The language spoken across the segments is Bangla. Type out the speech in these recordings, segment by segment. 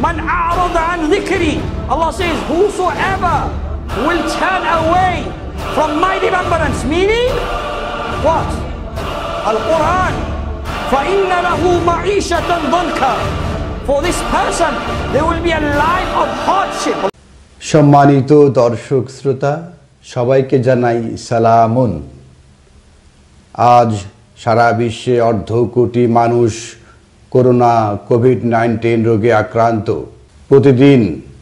Man a'rada an dhikri. Allah says, whosoever will turn away from my remembrance, meaning what? Al-Quran. فَإِنَّ لَهُ مَعِيشَةً ضَنْكًا. For this person, there will be a life of hardship. সম্মানিত দর্শক শ্রোতা, সবাইকে জানাই সালামুন। আজ সারা বিশ্বে অর্ধ কোটি মানুষ করোনা কোভিড-19 রোগে আক্রান্ত। প্রতিদিন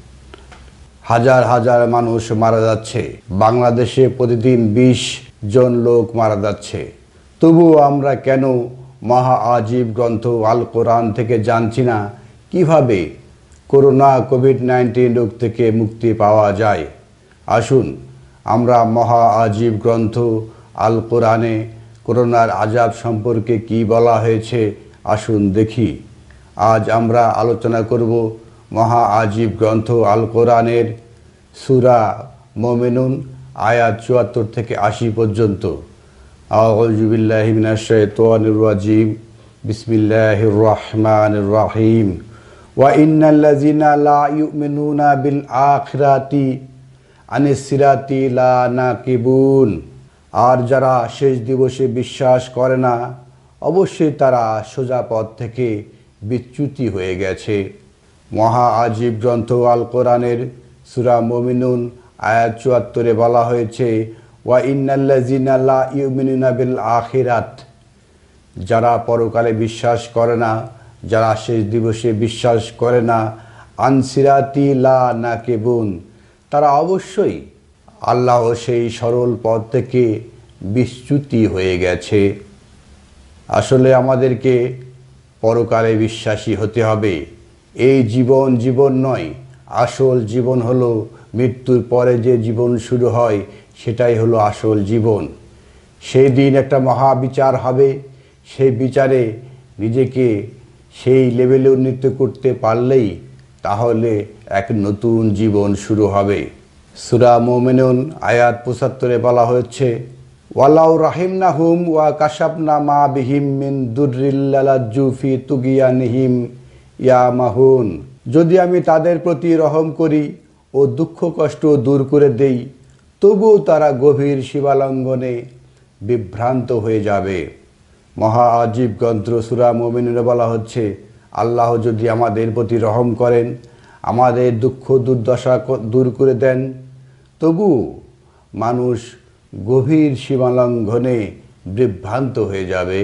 হাজার হাজার মানুষ মারা যাচ্ছে। বাংলাদেশে প্রতিদিন 20 জন লোক মারা যাচ্ছে। তবুও আমরা কেন মহা আজীব গ্রন্থ আল কোরআন থেকে জানছি না কিভাবে করোনা কোভিড-19 রোগ থেকে মুক্তি পাওয়া যায়? আসুন আমরা মহা আজীব গ্রন্থ আল কোরআনে করোনার আযাব সম্পর্কে কি বলা হয়েছে আসুন দেখি। আজ আমরা আলোচনা করব মহা আজীব গ্রন্থ আল কোরআনের সূরা মুমিনুন আয়াত 74 থেকে 80 পর্যন্ত। আউযু বিল্লাহি মিনাশ শাইতানির রাজিম। বিসমিল্লাহির রহমানির রহিম। ওয়া ইন্নাল্লাযিনা লা ইউমিনুনা বিল আখিরাতি আনিস সিরাতি লা নাকিবুন। আর যারা শেষ দিবসে বিশ্বাস করে না, অবশ্যই তারা সোজা পথ থেকে বিচ্যুতি হয়ে গেছে। মহা আজীব গ্রন্থ আল কোরআনের সূরা মুমিনুন আয়াত 74-এ বলা হয়েছে, ওয়া ইন্নাল্লাযিনা লা ইউমিনুনা বিল আখিরাত। যারা পরকালে বিশ্বাস করে না, যারা শেষ দিবসে বিশ্বাস করে না, আন সিরাতি লা নাকিবুন, তারা অবশ্যই আল্লাহ সেই সরল পথ থেকে বিচ্যুতি হয়ে গেছে। আসলে আমাদেরকে পরকালে বিশ্বাসী হতে হবে। এই জীবন জীবন নয়, আসল জীবন হলো মৃত্যুর পরে যে জীবন শুরু হয় সেটাই হলো আসল জীবন। সেই দিন একটা মহাবিচার হবে। সেই বিচারে নিজেকে সেই লেভেলে উন্নীত করতে পারলেই তাহলে এক নতুন জীবন শুরু হবে। সূরা মুমিনুন আয়াত 75-এ বলা হয়েছে, ওয়ালাউ রাহিমনাহুম ওয়া কাশাফনা মা বিহিম মিন দুররিল লাজ্জু ফি তুগিয়ানিহিম ইয়ামাহুন। যদি আমি তাদের প্রতি রহম করি ও দুঃখ কষ্ট দূর করে দেই, তবুও তারা গভীর সীমালঙ্ঘনে বিভ্রান্ত হয়ে যাবে। মহা আজীব গ্রন্থ সূরা মুমিনুনে বলা হচ্ছে, আল্লাহ যদি আমাদের প্রতি রহম করেন, আমাদের দুঃখ দুর্দশা দূর করে দেন, তবু মানুষ গভীর সীমালঙ্ঘনে বিভ্রান্ত হয়ে যাবে।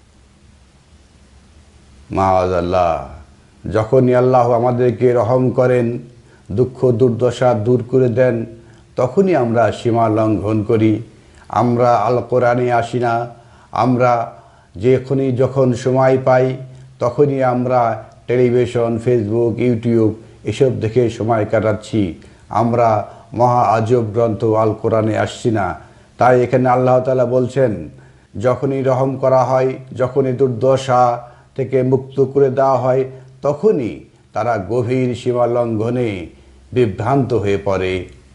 মাআযাল্লাহ। যখনই আল্লাহ আমাদেরকে রহম করেন, দুঃখ দুর্দশা দূর করে দেন, তখনই আমরা সীমা লঙ্ঘন করি। আমরা আল কোরআনে আসি না। আমরা যখন সময় পাই তখনই আমরা টেলিভিশন, ফেসবুক, ইউটিউব এসব দেখে সময় কাটাচ্ছি। আমরা মহা আজব গ্রন্থ আল কোরআনে আসছি না। তাই এখানে আল্লাহ তাআলা বলছেন, যখনই রহম করা হয়, যখনই দুর্দশা থেকে মুক্ত করে দেওয়া হয়, তখনই তারা গভীর সীমা লঙ্ঘনে বিভ্রান্ত হয়ে পড়ে।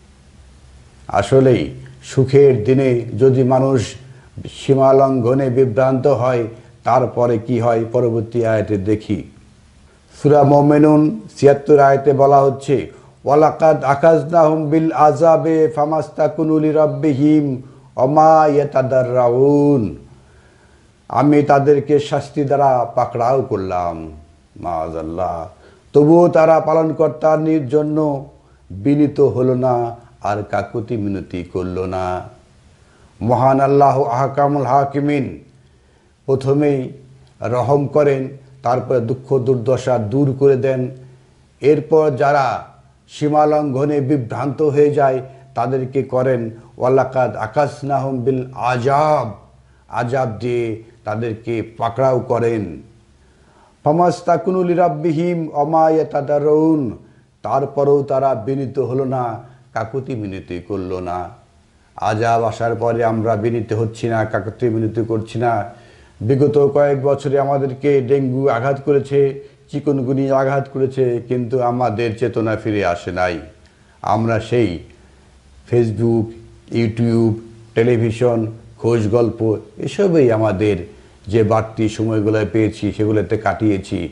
আসলেই সুখের দিনে যদি মানুষ সীমা লঙ্ঘনে বিভ্রান্ত হয়, তারপরে কি হয় পরবর্তী আয়াতে দেখি। সূরা মুমিনুন ৭৬ আয়াতে বলা হচ্ছে, ওয়ালাকাদ আখাযনাহুম বিল আযাবে ফামাস্তাকুনু লিরাব্বিহিম ওমা ইয়াতাদাররাউন। আমি তাদেরকে শাস্তি দ্বারা পাকড়াও করলাম। মাআযাল্লাহ। তবুও তারা পালনকর্তার জন্য বিনীত হলো না আর কাকুতি মিনতি করল না। মহান আল্লাহ আহকামুল হাকিমিন প্রথমেই রহম করেন, তারপরে দুঃখ দুর্দশা দূর করে দেন। এরপর যারা সীমালঙ্ঘনে বিভ্রান্ত হয়ে যায় তাদেরকে করেন ওয়ালাকাদ আখাযনাহুম বিল আযাব, আযাব দিয়ে তাদেরকে পাকড়াও করেন। ফামাস্তাকুনু লিরাব্বিহিম ওমা ইয়াতাদাররুন। তারপরেও তারা বিনীত হলো না, কাকুতি মিনতি করল না। আযাব আসার পরে আমরা বিনীত হচ্ছি না, কাকুতি মিনতি করছি না। বিগত কয়েক বছরে আমাদেরকে ডেঙ্গু আঘাত করেছে, চিকুনগুনিয়া আঘাত করেছে, কিন্তু আমাদের চেতনা ফিরে আসে নাই। আমরা সেই ফেসবুক, ইউটিউব, টেলিভিশন, খোঁজ গল্প এসবই আমাদের যে বাড়তি সময়গুলো পেয়েছি সেগুলোতে কাটিয়েছি।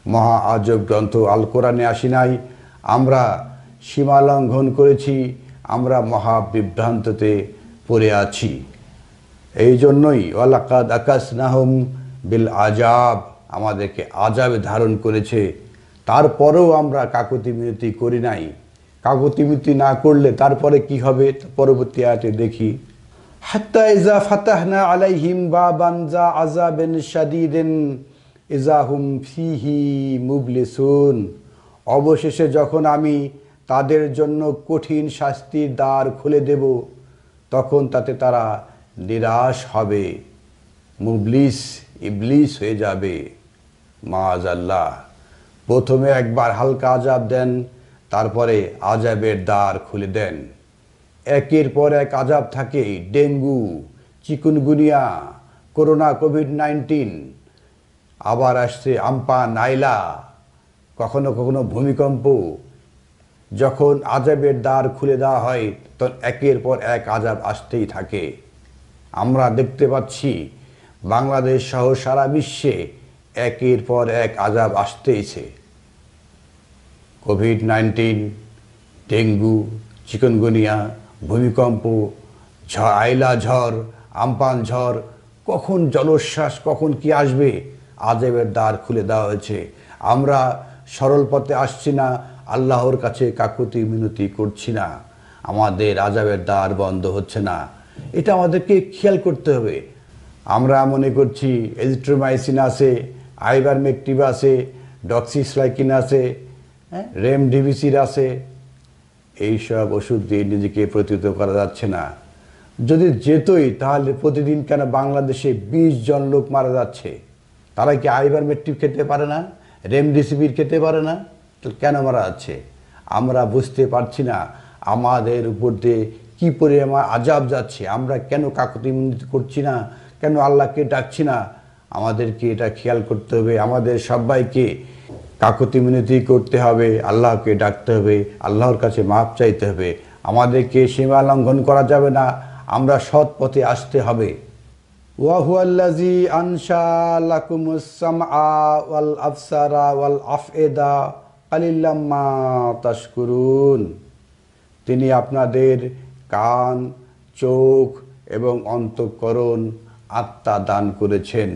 মহা আজব গ্রন্থ আল কোরআনে আসি নাই, আমরা সীমা লঙ্ঘন করেছি, আমরা মহা বিভ্রান্ততে পড়ে আছি। এই জন্যই ওয়ালাকাদ আকাসনাহুম বিল আজাব, আমাদেরকে আজাবে ধারণ করেছে, তারপরেও আমরা কাকুতি মিনতি করি নাই। কাকুতি মিনতি না করলে তারপরে কি হবে পরবর্তী আয়াতে দেখি। হাত্তা ইজা ফাতাহনা আলাইহিম বাবান যা আযাবিন শাদীদিন ইজা হুম ফিহি মুবলিসুন, অবশেষে যখন আমি তাদের জন্য কঠিন শাস্তির দ্বার খুলে দেব, তখন তাতে তারা নিরাশ হবে, মুবলিস ইবলিস হয়ে যাবে। মাআযাল্লাহ। প্রথমে একবার হালকা আযাব দেন, তারপরে আযাবের দ্বার খুলে দেন। একের পর এক আযাব থাকে, ডেঙ্গু, চিকুনগুনিয়া, করোনা, কোভিড-19, আবার আসছে আমপান, আইলা, কখনো কখনো ভূমিকম্প। যখন আযাবের দ্বার খুলে দেওয়া হয় তখন একের পর এক আযাব আসতেই থাকে। আমরা দেখতে পাচ্ছি বাংলাদেশ সহ সারা বিশ্বে একের পর এক আযাব আসতেইছে। কোভিড-19, ডেঙ্গু, চিকুনগুনিয়া, ভূমিকম্প, আইলা ঝড়, আমপান ঝড়, কখন জলোচ্ছ্বাস, কখন কি আসবে, আযাবের দ্বার খুলে দেওয়া হয়েছে। আমরা সরল পথে আসছি না, আল্লাহর কাছে কাকুতি মিনতি করছি না, আমাদের আযাবের দ্বার বন্ধ হচ্ছে না। এটা আমাদেরকে খেয়াল করতে হবে। আমরা মনে করছি এজিথ্রোমাইসিন আছে, আইভারমেকটিভ আছে, ডক্সিসাইক্লিন আছে, রেমডেসিভির আছে, এইসব ওষুধ দিয়ে নিজেকে প্রতিহত করা যাচ্ছে না। যদি যেতই তাহলে প্রতিদিন কেন বাংলাদেশে 20 জন লোক মারা যাচ্ছে? তারা কি আইভারমেকটিভ খেতে পারে না, রেমডেসিভির খেতে পারে না? কেন মারা যাচ্ছে? আমরা বুঝতে পারছি না আমাদের উপর দিয়ে কী পরিমাণ আযাব যাচ্ছে। আমরা কেন কাকুতি মিনতি করছি না, কেন আল্লাহকে ডাকছি না? আমাদেরকে এটা খেয়াল করতে হবে। আমাদের সবাইকে কাকুতি মিনতি করতে হবে, আল্লাহকে ডাকতে হবে, আল্লাহর কাছে মাপ চাইতে হবে। আমাদেরকে সীমা লঙ্ঘন করা যাবে না, আমরা সৎ পথে আসতে হবে। ওয়া হুয়াল্লাযী আনশা লাকুমুস সামআ ওয়াল আবসারা ওয়াল আফইদা কালিল্লাম মা তাশকুরুন, তিনি আপনাদের কান, চোখ এবং অন্তঃকরণ, আত্মা দান করেছেন।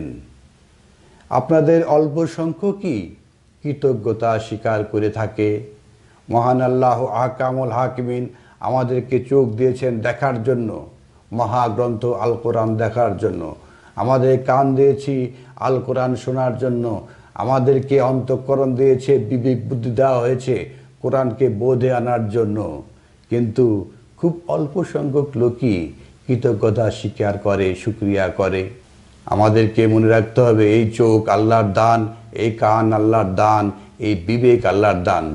আপনাদের অল্প সংখ্যকই কৃতজ্ঞতা স্বীকার করে থাকে। মহান আল্লাহ আহকামুল হাকিমিন আমাদেরকে চোখ দিয়েছেন দেখার জন্য, মহাগ্রন্থ আল কোরআন দেখার জন্য। আমাদের কান দিয়েছি আল কোরআন শোনার জন্য। আমাদেরকে অন্তঃকরণ দিয়েছে, বিবেক বুদ্ধি দেওয়া হয়েছে কোরআনকে বোধে আনার জন্য। কিন্তু খুব অল্প সংখ্যক লোকই কৃতজ্ঞতা স্বীকার করে, শুকরিয়া করে। আমাদেরকে মনে রাখতে হবে এই চোখ আল্লাহর দান, এই কান আল্লাহর দান, এই বিবেক আল্লাহর দান।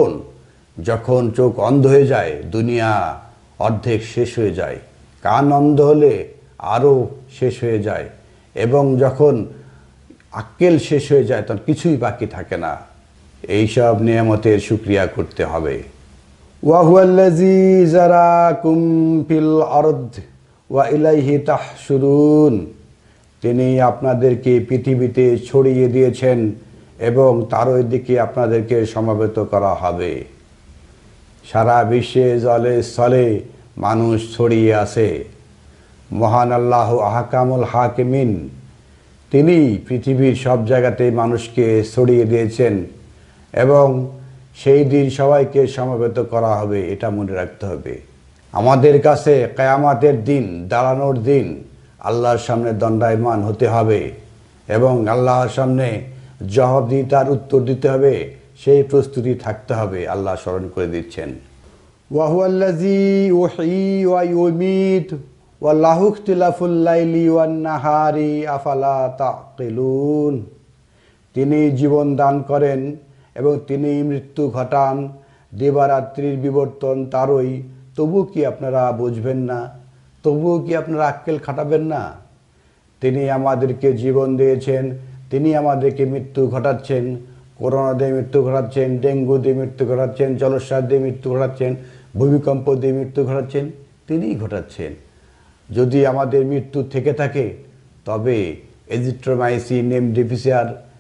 যখন চোখ অন্ধ হয়ে যায় দুনিয়া অর্ধেক শেষ হয়ে যায়, কান অন্ধ হলে আরও শেষ হয়ে যায়, এবং যখন আক্কেল শেষ হয়ে যায় তখন কিছুই বাকি থাকে না। এইসব নিয়ামতের শুকরিয়া করতে হবে। ওয়া হুয়াল্লাযী যারাকুম ফিল আরদ ওয়া ইলাইহি তাহশুরুন, তিনি আপনাদেরকে পৃথিবীতে ছড়িয়ে দিয়েছেন এবং তারই দিকে আপনাদেরকে সমাবেত করা হবে। সারা বিশ্বে জলে স্থলে মানুষ ছড়িয়ে আছে। মহান আল্লাহ আহকামুল হাকিমিন, তিনি পৃথিবীর সব জায়গাতে মানুষকে ছড়িয়ে দিয়েছেন এবং সেই দিন সবাইকে সমবেত করা হবে, এটা মনে রাখতে হবে। আমাদের কাছে কিয়ামতের দিন, দাঁড়ানোর দিন, আল্লাহর সামনে দণ্ডায়মান হতে হবে এবং আল্লাহর সামনে জবাবদিহিতার উত্তর দিতে হবে, সেই প্রস্তুতি থাকতে হবে। আল্লাহ স্মরণ করে দিচ্ছেন, ওয়া হুয়াল্লাযী ইউহয়ী ওয়া ইউমীত ওয়া লাহু ইখতিলাফুল লাইলি ওয়ান নাহারি আফালা তাকিলুন, তিনি জীবন দান করেন এবং তিনি মৃত্যু ঘটান, দিবারাত্রির বিবর্তন তারই, তবু কি আপনারা বুঝবেন না? তবুও কি আপনারা আক্কেল খাটাবেন না? তিনি আমাদেরকে জীবন দিয়েছেন, তিনি আমাদেরকে মৃত্যু ঘটাচ্ছেন। করোনা দিয়ে মৃত্যু ঘটাচ্ছেন, ডেঙ্গু দিয়ে মৃত্যু ঘটাচ্ছেন, জলোচ্ছ্বাস দিয়ে মৃত্যু ঘটাচ্ছেন, ভূমিকম্প দিয়ে মৃত্যু ঘটাচ্ছেন, তিনিই ঘটাচ্ছেন। যদি আমাদের মৃত্যু থেকে থাকে তবে এজিথ্রোমাইসিন, রেমডেসিভির,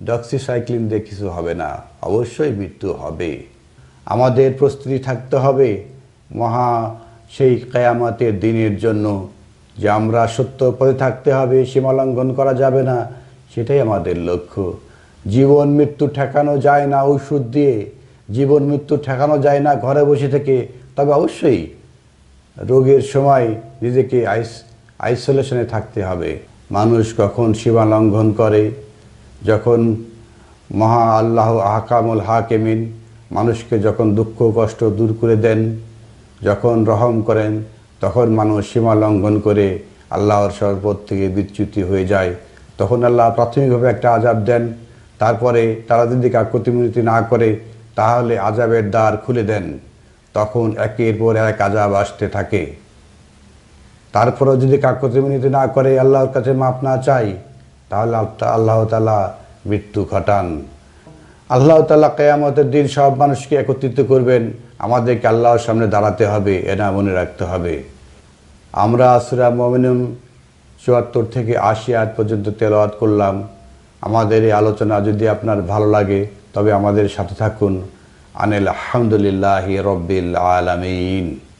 ডক্সিসাইক্লিন দিয়ে কিছু হবে না, অবশ্যই মৃত্যু হবে। আমাদের প্রস্তুতি থাকতে হবে মহা সেই কিয়ামতের দিনের জন্য, যে আমরা সত্য পথে থাকতে হবে, সীমা লঙ্ঘন করা যাবে না, সেটাই আমাদের লক্ষ্য। জীবন মৃত্যু ঠেকানো যায় না ওষুধ দিয়ে, জীবন মৃত্যু ঠেকানো যায় না ঘরে বসে থেকে। তবে অবশ্যই রোগের সময় নিজেকে আইসোলেশনে থাকতে হবে। মানুষ কখন সীমা লঙ্ঘন করে, যখন মহা আল্লাহ আহকামুল হাকিমিন মানুষকে যখন দুঃখ কষ্ট দূর করে দেন, যখন রহম করেন, তখন মানুষ সীমা লঙ্ঘন করে আল্লাহর শরবত থেকে বিচ্যুতি হয়ে যায়। তখন আল্লাহ প্রাথমিকভাবে একটা আযাব দেন, তারপরে তারা যদি কাকতি না করে তাহলে আযাবের দ্বার খুলে দেন। তখন একের পর এক আযাব আসতে থাকে। তারপরেও যদি কাকতি না করে, আল্লাহর কাছে মাপ না চাই, তাহলে আল্লাহ তাআলা মৃত্যু ঘটান। আল্লাহ তাআলা কিয়ামতের দিন সব মানুষকে একত্রিত করবেন, আমাদেরকে আল্লাহর সামনে দাঁড়াতে হবে, এটা মনে রাখতে হবে। আমরা সূরা মুমিনুন ৭৪ থেকে ৮০ আয়াত পর্যন্ত তেলাওয়াত করলাম। আমাদের এই আলোচনা যদি আপনার ভালো লাগে তবে আমাদের সাথে থাকুন। আলহামদুলিল্লাহি রাব্বিল আলামিন।